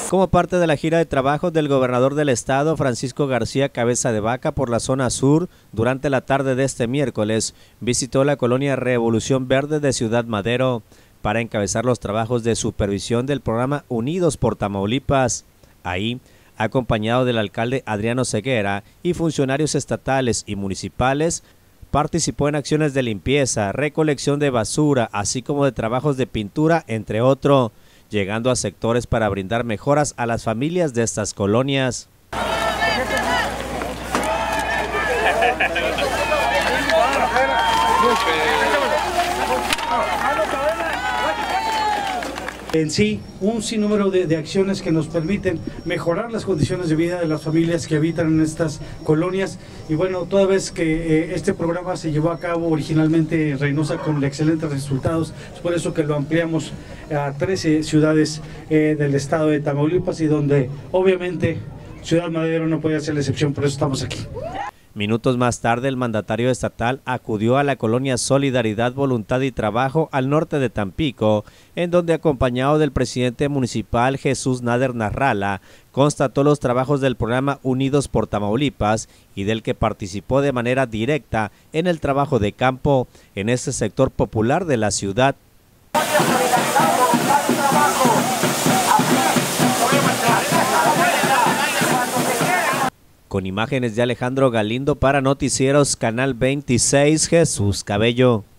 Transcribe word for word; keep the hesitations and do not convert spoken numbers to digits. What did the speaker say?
Como parte de la gira de trabajo del gobernador del estado, Francisco García Cabeza de Vaca, por la zona sur, durante la tarde de este miércoles, visitó la colonia Revolución Verde de Ciudad Madero para encabezar los trabajos de supervisión del programa Unidos por Tamaulipas. Ahí, acompañado del alcalde Adriano Ceguera y funcionarios estatales y municipales, participó en acciones de limpieza, recolección de basura, así como de trabajos de pintura, entre otros, llegando a sectores para brindar mejoras a las familias de estas colonias. En sí, un sinnúmero de, de acciones que nos permiten mejorar las condiciones de vida de las familias que habitan en estas colonias. Y bueno, toda vez que eh, este programa se llevó a cabo originalmente en Reynosa con excelentes resultados, es por eso que lo ampliamos a trece ciudades eh, del estado de Tamaulipas, y donde obviamente Ciudad Madero no puede ser la excepción, por eso estamos aquí. Minutos más tarde, el mandatario estatal acudió a la colonia Solidaridad, Voluntad y Trabajo al norte de Tampico, en donde, acompañado del presidente municipal Jesús Nader Narrala, constató los trabajos del programa Unidos por Tamaulipas y del que participó de manera directa en el trabajo de campo en este sector popular de la ciudad. Con imágenes de Alejandro Galindo para Noticieros Canal veintiséis, Jesús Cabello.